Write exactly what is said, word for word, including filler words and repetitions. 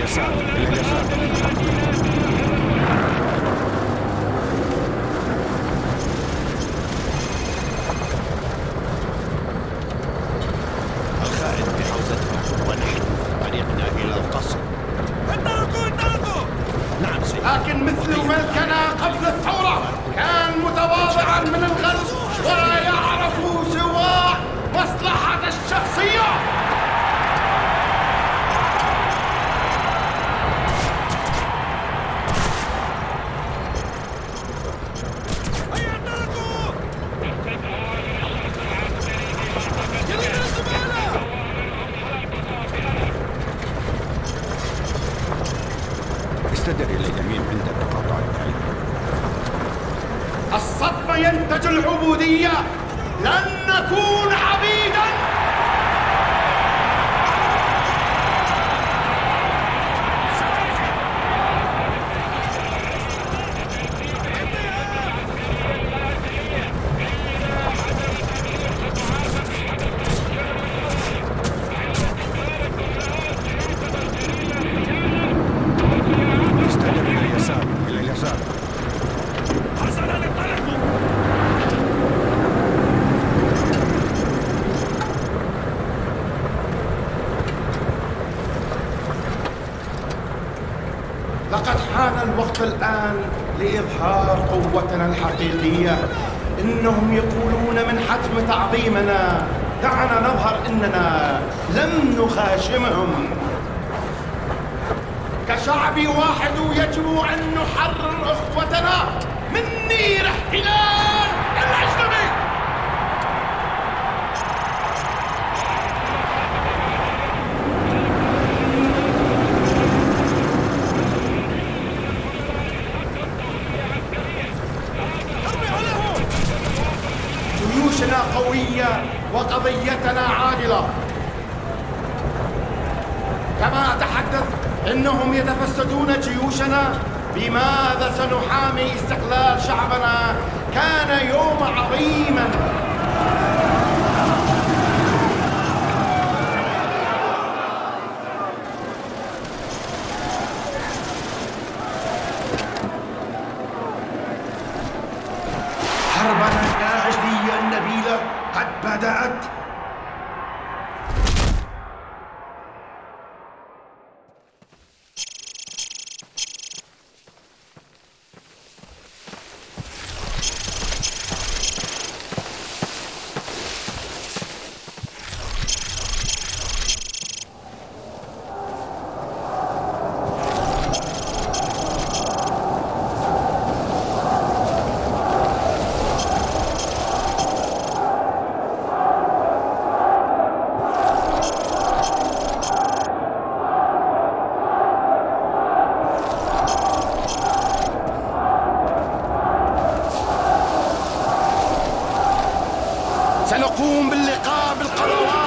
اليسار، إلى اليسار. الخائن بحوزتنا ونحن في طريقنا إلى القصر. انطلقوا انطلقوا! نعم سيدي. لكن مثل ملكنا قبل الثورة كان متواضعا من الغلس ولا يعرف سوى مصلحة الشخصية. هيا انطلقوا! يلا من الزبالة! استدر إلى اليمين عند تقاطع التعليم. الصدمة ينتج العبودية، لن نكون عبيدا. استدر إلى اليسار، إلى اليسار. حسنا انطلقوا! لقد حان الوقت الآن لإظهار قوتنا الحقيقية. إنهم يقولون من حتم تعظيمنا. دعنا نظهر إننا لم نخاشمهم. كشعب واحد يجب أن نحرر أخوتنا من نير احتلال الأجنبي. جيوشنا قوية وقضيتنا عادلة. كما أتحدث إنهم يتفسدون جيوشنا. بماذا سنحامي استقلال شعبنا؟ كان يوم عظيما. حربنا الأجلية النبيلة قد بدأت. سنقوم باللقاء بالقروات